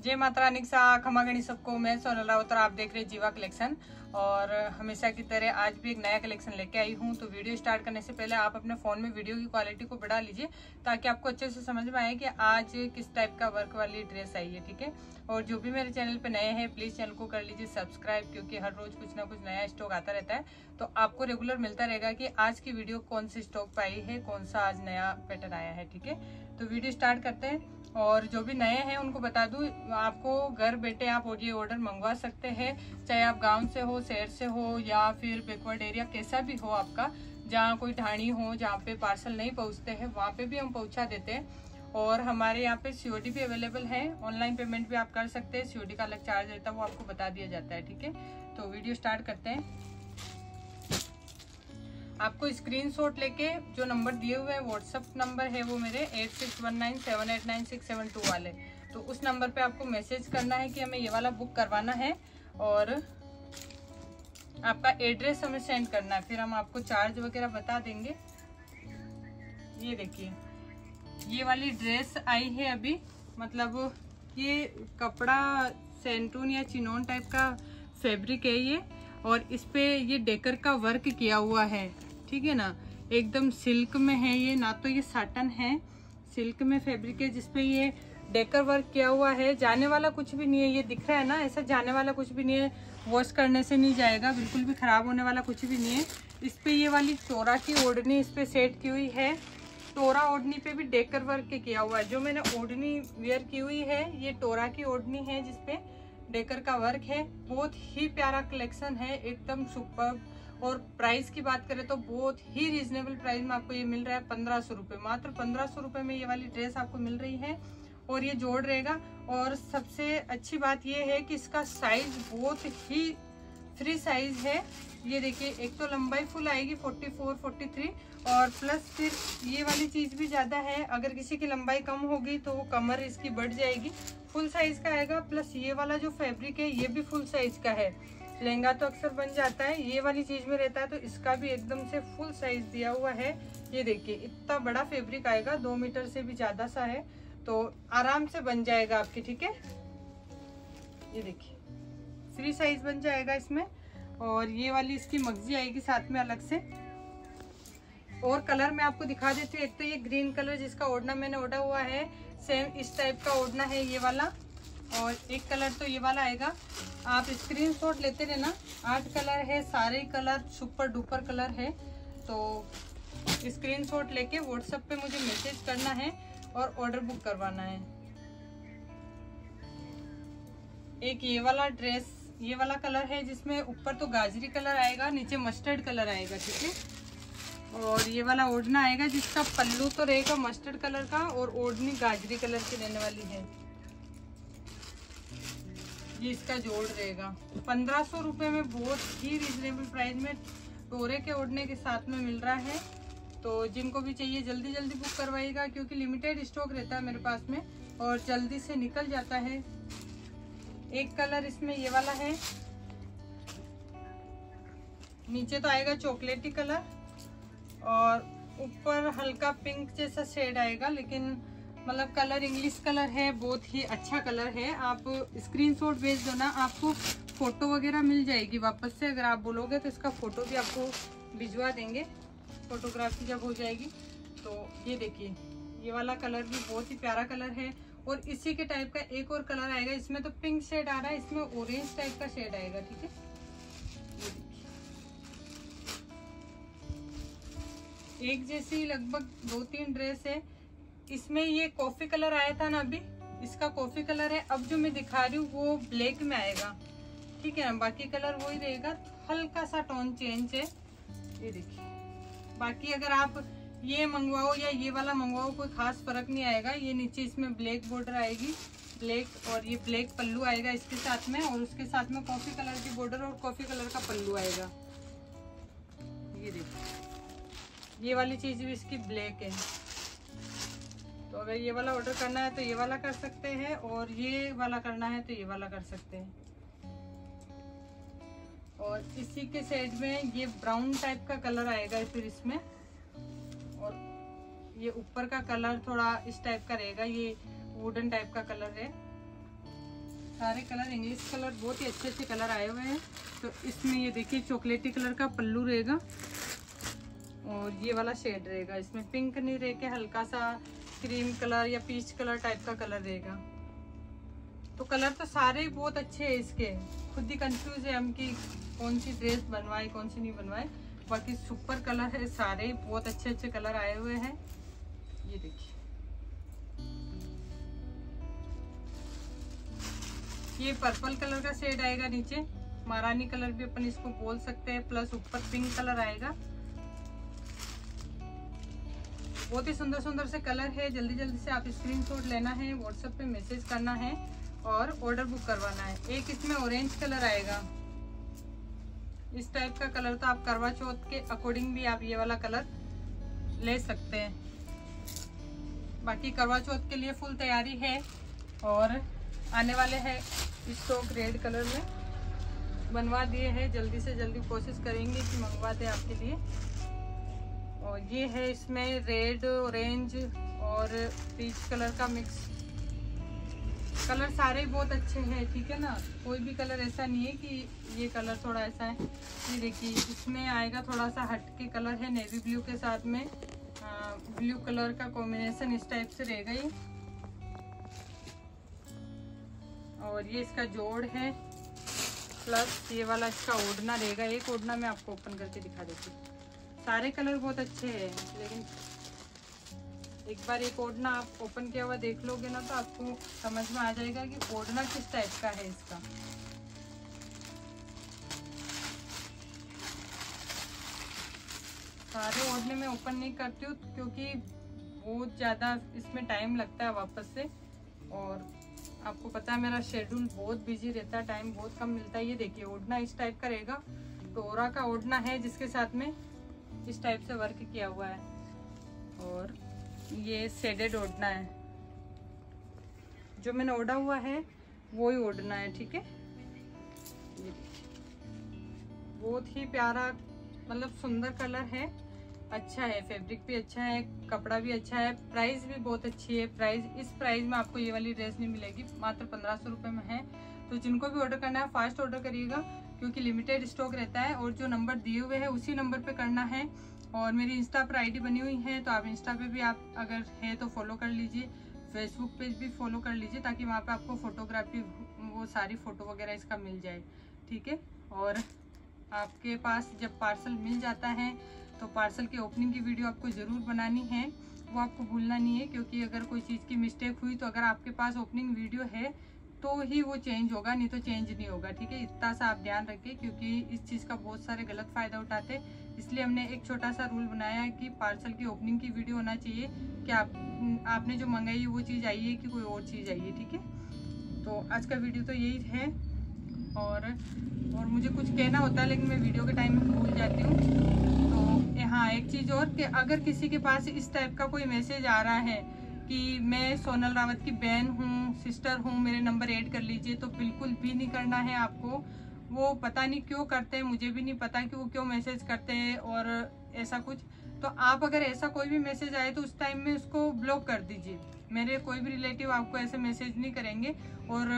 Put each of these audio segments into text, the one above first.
जय माता रानी सा खमा गणी सबको। मैं सोनल राउत और आप देख रहे जीवा कलेक्शन। और हमेशा की तरह आज भी एक नया कलेक्शन लेके आई हूँ। तो वीडियो स्टार्ट करने से पहले आप अपने फ़ोन में वीडियो की क्वालिटी को बढ़ा लीजिए ताकि आपको अच्छे से समझ में आए कि आज किस टाइप का वर्क वाली ड्रेस आई है, ठीक है। और जो भी मेरे चैनल पे नए हैं प्लीज़ चैनल को कर लीजिए सब्सक्राइब, क्योंकि हर रोज़ कुछ ना कुछ नया स्टॉक आता रहता है। तो आपको रेगुलर मिलता रहेगा कि आज की वीडियो कौन सी स्टॉक पे आई है, कौन सा आज नया पैटर्न आया है, ठीक है। तो वीडियो स्टार्ट करते हैं। और जो भी नए हैं उनको बता दूं, आपको घर बैठे आप ये ऑर्डर मंगवा सकते हैं, चाहे आप गांव से हो, शहर से हो या फिर बैकवर्ड एरिया कैसा भी हो आपका, जहां कोई ढाणी हो जहां पे पार्सल नहीं पहुंचते हैं वहां पे भी हम पहुंचा देते हैं। और हमारे यहाँ पे सीओडी भी अवेलेबल है, ऑनलाइन पेमेंट भी आप कर सकते हैं। सीओडी का अलग चार्ज रहता है, वो आपको बता दिया जाता है, ठीक है। तो वीडियो स्टार्ट करते हैं। आपको स्क्रीनशॉट लेके जो नंबर दिए हुए हैं व्हाट्सएप नंबर है वो मेरे 8619789672 वाले, तो उस नंबर पे आपको मैसेज करना है कि हमें ये वाला बुक करवाना है और आपका एड्रेस हमें सेंड करना है। फिर हम आपको चार्ज वगैरह बता देंगे। ये देखिए ये वाली ड्रेस आई है अभी, मतलब ये कपड़ा सेंटून या चिनोन टाइप का फैब्रिक है ये, और इस पे ये डेकर का वर्क किया हुआ है, ठीक है ना। एकदम सिल्क में है ये, ना तो ये साटन है, सिल्क में फैब्रिक है जिसपे ये डेकर वर्क किया हुआ है। जाने वाला कुछ भी नहीं है, ये दिख रहा है ना, ऐसा जाने वाला कुछ भी नहीं है, वॉश करने से नहीं जाएगा, बिल्कुल भी खराब होने वाला कुछ भी नहीं है। इस पे ये वाली टोरा की ओढ़नी इस पे सेट की हुई है, टोरा ओढ़नी पे भी डेकर वर्क किया हुआ है। जो मैंने ओढ़नी वेयर की हुई है ये टोरा की ओढ़नी है जिसपे डेकर का वर्क है। बहुत ही प्यारा कलेक्शन है, एकदम सुपर्ब। और प्राइस की बात करें तो बहुत ही रीजनेबल प्राइस में आपको ये मिल रहा है 1500 रुपये, मात्र 1500 रुपये में ये वाली ड्रेस आपको मिल रही है। और ये जोड़ रहेगा। और सबसे अच्छी बात ये है कि इसका साइज बहुत ही फ्री साइज है। ये देखिए, एक तो लंबाई फुल आएगी 44, 43, और प्लस फिर ये वाली चीज भी ज्यादा है। अगर किसी की लंबाई कम होगी तो वो कमर इसकी बढ़ जाएगी। फुल साइज का आएगा, प्लस ये वाला जो फैब्रिक है ये भी फुल साइज का है। लहंगा तो अक्सर बन जाता है, ये वाली चीज में रहता है, तो इसका भी एकदम से फुल साइज दिया हुआ है। ये देखिए इतना बड़ा फैब्रिक आएगा, 2 मीटर से भी ज्यादा सा है, तो आराम से बन जाएगा आपकी, ठीक है। ये देखिए फ्री साइज बन जाएगा इसमें। और ये वाली इसकी मगजी आएगी साथ में अलग से। और कलर मैं आपको दिखा देती हूँ। एक तो ये ग्रीन कलर जिसका ओढ़ना मैंने ओढ़ा हुआ है, सेम इस टाइप का ओढ़ना है ये वाला। और एक कलर तो ये वाला आएगा, आप स्क्रीनशॉट लेते रहना। 8 कलर है, सारे कलर सुपर डुपर कलर है। तो स्क्रीनशॉट लेके व्हाट्सएप पे मुझे मैसेज करना है और ऑर्डर बुक करवाना है। एक ये वाला ड्रेस, ये वाला कलर है जिसमें ऊपर तो गाजरी कलर आएगा, नीचे मस्टर्ड कलर आएगा, ठीक है। और ये वाला ओढ़ना आएगा जिसका पल्लू तो रहेगा मस्टर्ड कलर का और ओढ़नी गाजरी कलर की रहने वाली है। ये इसका जोड़ रहेगा 1500 रुपये में, बहुत ही रिजनेबल प्राइस में टोरे के ओढ़ने के साथ में मिल रहा है। तो जिनको भी चाहिए जल्दी जल्दी बुक करवाइएगा, क्योंकि लिमिटेड स्टॉक रहता है मेरे पास में और जल्दी से निकल जाता है। एक कलर इसमें ये वाला है, नीचे तो आएगा चॉकलेटी कलर और ऊपर हल्का पिंक जैसा शेड आएगा, लेकिन मतलब कलर इंग्लिश कलर है, बहुत ही अच्छा कलर है। आप स्क्रीनशॉट भेज दो ना, आपको फोटो वगैरह मिल जाएगी वापस से। अगर आप बोलोगे तो इसका फोटो भी आपको भिजवा देंगे, फोटोग्राफी जब हो जाएगी। तो ये देखिए ये वाला कलर भी बहुत ही प्यारा कलर है। और इसी के टाइप का एक और कलर आएगा, इसमें तो पिंक शेड आ रहा है, इसमें ऑरेंज टाइप का शेड आएगा, ठीक है। एक जैसी लगभग 2-3 ड्रेस है। इसमें ये कॉफी कलर आया था ना अभी, इसका कॉफी कलर है। अब जो मैं दिखा रही हूँ वो ब्लैक में आएगा, ठीक है ना। बाकी कलर वही रहेगा, हल्का सा टोन चेंज है। ये देखिए, बाकी अगर आप ये मंगवाओ या ये वाला मंगवाओ कोई खास फर्क नहीं आएगा। ये नीचे इसमें ब्लैक बॉर्डर आएगी, ब्लैक, और ये ब्लैक पल्लू आएगा इसके साथ में, और उसके साथ में कॉफी कलर की बॉर्डर और कॉफी कलर का पल्लू आएगा। ये देखिए ये वाली चीज भी इसकी ब्लैक है। तो अगर ये वाला ऑर्डर करना है तो ये वाला कर सकते हैं, और ये वाला करना है तो ये वाला कर सकते हैं। और इसी के साइड में ये ब्राउन टाइप का कलर आएगा फिर इसमें, और ये ऊपर का कलर थोड़ा इस टाइप का रहेगा, ये वुडन टाइप का कलर है। सारे कलर इंग्लिश कलर, बहुत ही अच्छे अच्छे कलर आए हुए हैं। तो इसमें ये देखिए चॉकलेटी कलर का पल्लू रहेगा और ये वाला शेड रहेगा। इसमें पिंक नहीं रहेगा, हल्का सा क्रीम कलर या पीच कलर टाइप का कलर रहेगा। तो कलर तो सारे बहुत अच्छे हैं इसके, खुद ही कंफ्यूज है हम कि कौन सी ड्रेस बनवाए कौन सी नहीं बनवाए। बाकी सुपर कलर है, सारे बहुत अच्छे अच्छे कलर आए हुए हैं। ये देखिए ये पर्पल कलर का शेड आएगा, नीचे महारानी कलर भी अपन इसको बोल सकते हैं, प्लस ऊपर पिंक कलर आएगा। बहुत ही सुंदर सुंदर से कलर है। जल्दी जल्दी से आप स्क्रीनशॉट लेना है, व्हाट्सएप पे मैसेज करना है और ऑर्डर बुक करवाना है। एक इसमें ऑरेंज कलर आएगा, इस टाइप का कलर। तो आप करवा चौथ के अकॉर्डिंग भी आप ये वाला कलर ले सकते हैं। बाकी करवा चौथ के लिए फुल तैयारी है और आने वाले हैं स्टॉक रेड कलर में बनवा दिए हैं। जल्दी से जल्दी कोशिश करेंगे कि मंगवा दें आपके लिए। और ये है इसमें रेड, ऑरेंज और पीच कलर का मिक्स। कलर सारे बहुत अच्छे हैं, ठीक है ना। कोई भी कलर ऐसा नहीं है कि ये कलर थोड़ा ऐसा है। ये देखिए इसमें आएगा थोड़ा सा हटके कलर है, नेवी ब्लू के साथ में ब्लू कलर का कॉम्बिनेशन इस टाइप से रहेगा ये। और ये इसका जोड़ है, प्लस ये वाला इसका ओढ़ना रहेगा। एक ओढ़ना मैं आपको ओपन करके दिखा देती हूँ। सारे कलर बहुत अच्छे हैं, लेकिन एक बार एक ओढ़ना आप ओपन किया हुआ देख लोगे ना तो आपको समझ में आ जाएगा कि ओढ़ना किस टाइप का है इसका। सारे ओढ़ने में ओपन नहीं करती हूँ क्योंकि बहुत ज़्यादा इसमें टाइम लगता है वापस से, और आपको पता है मेरा शेड्यूल बहुत बिजी रहता है, टाइम बहुत कम मिलता है। ये देखिए ओढ़ना इस टाइप का रहेगा, टोरा का ओढ़ना है जिसके साथ में इस टाइप से वर्क किया हुआ है। और ये शेडेड ओढ़ना है, जो मैंने ओढ़ा हुआ है वो ही ओढ़ना है, ठीक है। ये बहुत ही प्यारा मतलब सुंदर कलर है, अच्छा है, फैब्रिक भी अच्छा है, कपड़ा भी अच्छा है, प्राइस भी बहुत अच्छी है। इस प्राइस में आपको ये वाली ड्रेस नहीं मिलेगी, मात्र 1500 रुपये में है। तो जिनको भी ऑर्डर करना है फास्ट ऑर्डर करिएगा क्योंकि लिमिटेड स्टॉक रहता है। और जो नंबर दिए हुए हैं उसी नंबर पे करना है। और मेरी इंस्टा पर आईडी बनी हुई है, तो आप इंस्टा पे भी आप अगर है तो फॉलो कर लीजिए, फेसबुक पेज भी फॉलो कर लीजिए ताकि वहाँ पे आपको फोटोग्राफी वो सारी फ़ोटो वगैरह इसका मिल जाए, ठीक है। और आपके पास जब पार्सल मिल जाता है तो पार्सल की ओपनिंग की वीडियो आपको ज़रूर बनानी है, वो आपको भूलना नहीं है। क्योंकि अगर कोई चीज़ की मिस्टेक हुई तो अगर आपके पास ओपनिंग वीडियो है तो ही वो चेंज होगा, नहीं तो चेंज नहीं होगा, ठीक है। इतना सा आप ध्यान रखें क्योंकि इस चीज़ का बहुत सारे गलत फ़ायदा उठाते, इसलिए हमने एक छोटा सा रूल बनाया है कि पार्सल की ओपनिंग की वीडियो होना चाहिए कि आपने जो मंगाई है वो चीज़ आई है कि कोई और चीज़ आई है, ठीक है। तो आज का वीडियो तो यही है। और मुझे कुछ कहना होता है लेकिन मैं वीडियो के टाइम में भूल जाती हूँ। तो हाँ एक चीज़ और कि अगर किसी के पास इस टाइप का कोई मैसेज आ रहा है कि मैं सोनल रावत की बहन हूँ, सिस्टर हूँ, मेरे नंबर ऐड कर लीजिए, तो बिल्कुल भी नहीं करना है आपको। वो पता नहीं क्यों करते हैं, मुझे भी नहीं पता कि वो क्यों मैसेज करते हैं और ऐसा कुछ। तो आप अगर ऐसा कोई भी मैसेज आए तो उस टाइम में उसको ब्लॉक कर दीजिए। मेरे कोई भी रिलेटिव आपको ऐसे मैसेज नहीं करेंगे। और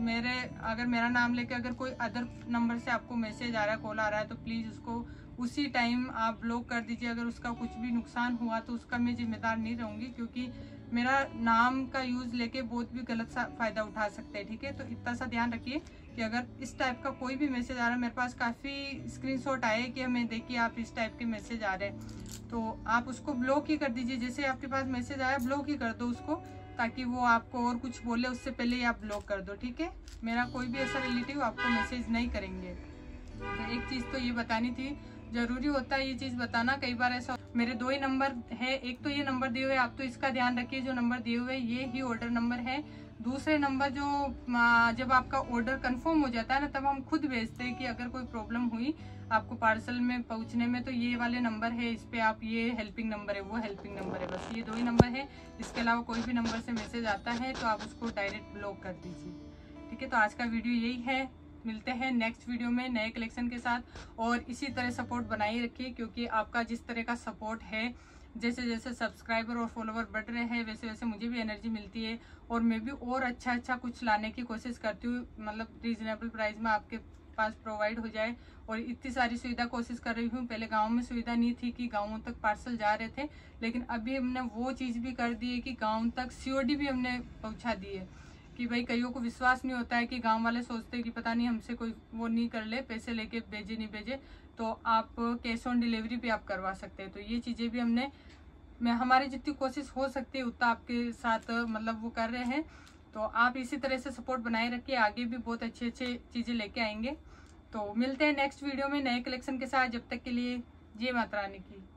अगर मेरा नाम लेके अगर कोई अदर नंबर से आपको मैसेज आ रहा है, कॉल आ रहा है, तो प्लीज़ उसको उसी टाइम आप ब्लॉक कर दीजिए। अगर उसका कुछ भी नुकसान हुआ तो उसका मैं जिम्मेदार नहीं रहूँगी, क्योंकि मेरा नाम का यूज़ लेके बहुत भी गलत फ़ायदा उठा सकते हैं, ठीक है। तो इतना सा ध्यान रखिए कि अगर इस टाइप का कोई भी मैसेज आ रहा है, मेरे पास काफ़ी स्क्रीनशॉट आए कि हमें देखिए आप इस टाइप के मैसेज आ रहे हैं, तो आप उसको ब्लॉक ही कर दीजिए। जैसे आपके पास मैसेज आया ब्लॉक ही कर दो उसको, ताकि वो आपको और कुछ बोले उससे पहले ही आप ब्लॉक कर दो, ठीक है। मेरा कोई भी ऐसा रिलेटिव आपको मैसेज नहीं करेंगे। तो एक चीज़ तो ये बतानी थी, ज़रूरी होता है ये चीज़ बताना। कई बार ऐसा मेरे 2 ही नंबर है, एक तो ये नंबर दिए हुए आप तो इसका ध्यान रखिए, जो नंबर दिए हुए ये ही ऑर्डर नंबर है। दूसरे नंबर जो जब आपका ऑर्डर कंफर्म हो जाता है ना, तब हम खुद भेजते हैं कि अगर कोई प्रॉब्लम हुई आपको पार्सल में पहुंचने में, तो ये वाले नंबर है, इस पे आप ये हेल्पिंग नंबर है, वो हेल्पिंग नंबर है, बस ये 2 ही नंबर है। इसके अलावा कोई भी नंबर से मैसेज आता है तो आप उसको डायरेक्ट ब्लॉक कर दीजिए, ठीक है। तो आज का वीडियो यही है, मिलते हैं नेक्स्ट वीडियो में नए कलेक्शन के साथ। और इसी तरह सपोर्ट बनाए रखिए, क्योंकि आपका जिस तरह का सपोर्ट है जैसे जैसे सब्सक्राइबर और फॉलोवर बढ़ रहे हैं वैसे वैसे मुझे भी एनर्जी मिलती है और मैं भी और अच्छा कुछ लाने की कोशिश करती हूँ, मतलब रीजनेबल प्राइस में आपके पास प्रोवाइड हो जाए। और इतनी सारी सुविधा कोशिश कर रही हूँ। पहले गांव में सुविधा नहीं थी कि गांवों तक पार्सल जा रहे थे, लेकिन अभी हमने वो चीज़ भी कर दी है कि गांव तक COD भी हमने पहुंचा दी है। कि भाई कईयों को विश्वास नहीं होता है कि गांव वाले सोचते हैं कि पता नहीं हमसे कोई वो नहीं कर ले, पैसे लेके भेजे नहीं भेजे, तो आप कैश ऑन डिलीवरी भी आप करवा सकते हैं। तो ये चीज़ें भी हमने हमारी जितनी कोशिश हो सकती है उतना आपके साथ मतलब वो कर रहे हैं। तो आप इसी तरह से सपोर्ट बनाए रखिए, आगे भी बहुत अच्छी चीज़ें लेके आएंगे। तो मिलते हैं नेक्स्ट वीडियो में नए कलेक्शन के साथ। जब तक के लिए जय माता रानी की।